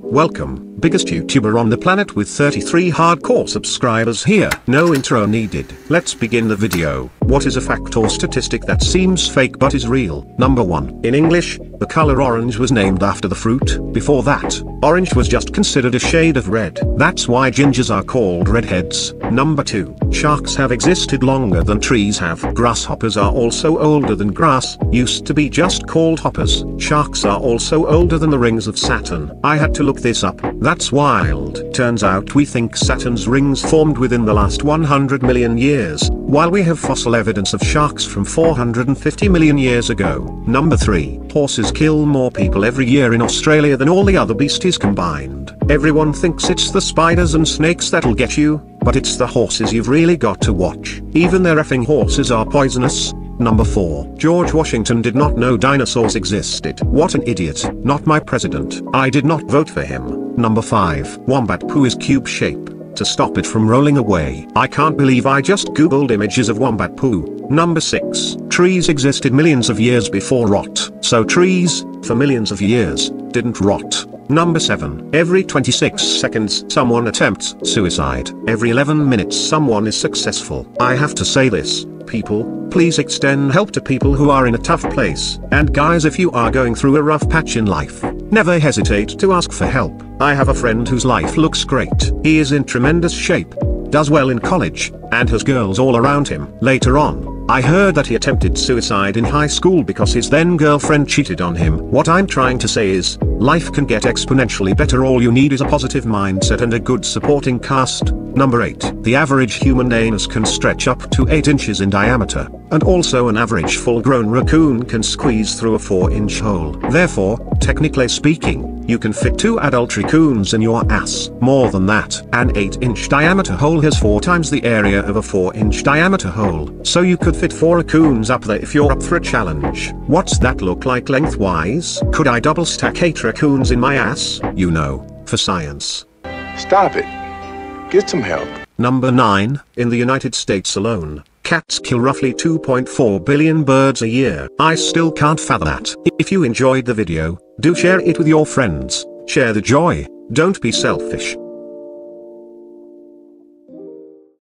Welcome, biggest YouTuber on the planet with 33 hardcore subscribers here. No intro needed. Let's begin the video. What is a fact or statistic that seems fake but is real? Number 1. In English, the color orange was named after the fruit. Before that, orange was just considered a shade of red. That's why gingers are called redheads. Number 2. Sharks have existed longer than trees have. Grasshoppers are also older than grass. Used to be just called hoppers. Sharks are also older than the rings of Saturn. I had to look this up. That's wild. Turns out we think Saturn's rings formed within the last 100 million years, while we have fossil evidence of sharks from 450 million years ago. Number 3. Horses kill more people every year in Australia than all the other beasties combined. Everyone thinks it's the spiders and snakes that'll get you, but it's the horses you've really got to watch. Even their effing horses are poisonous. Number 4. George Washington did not know dinosaurs existed. What an idiot. Not my president. I did not vote for him. Number 5. Wombat poo is cube shape. To stop it from rolling away. I can't believe I just googled images of wombat poo. Number 6. Trees existed millions of years before rot. So trees, for millions of years, didn't rot. Number 7. Every 26 seconds someone attempts suicide. Every 11 minutes someone is successful. I have to say this, people, please extend help to people who are in a tough place. And guys, if you are going through a rough patch in life, never hesitate to ask for help. I have a friend whose life looks great. He is in tremendous shape, does well in college, and has girls all around him. Later on, I heard that he attempted suicide in high school because his then girlfriend cheated on him. What I'm trying to say is, life can get exponentially better. All you need is a positive mindset and a good supporting cast. Number 8. The average human anus can stretch up to 8 inches in diameter, and also an average full-grown raccoon can squeeze through a 4-inch hole. Therefore, technically speaking, you can fit 2 adult raccoons in your ass. More than that, an 8-inch diameter hole has 4 times the area of a 4-inch diameter hole. So you could fit 4 raccoons up there if you're up for a challenge. What's that look like lengthwise? Could I double stack 8 raccoons in my ass? You know, for science. Stop it. Get some help. Number 9. In the United States alone, cats kill roughly 2.4 billion birds a year. I still can't fathom that. If you enjoyed the video, do share it with your friends. Share the joy. Don't be selfish.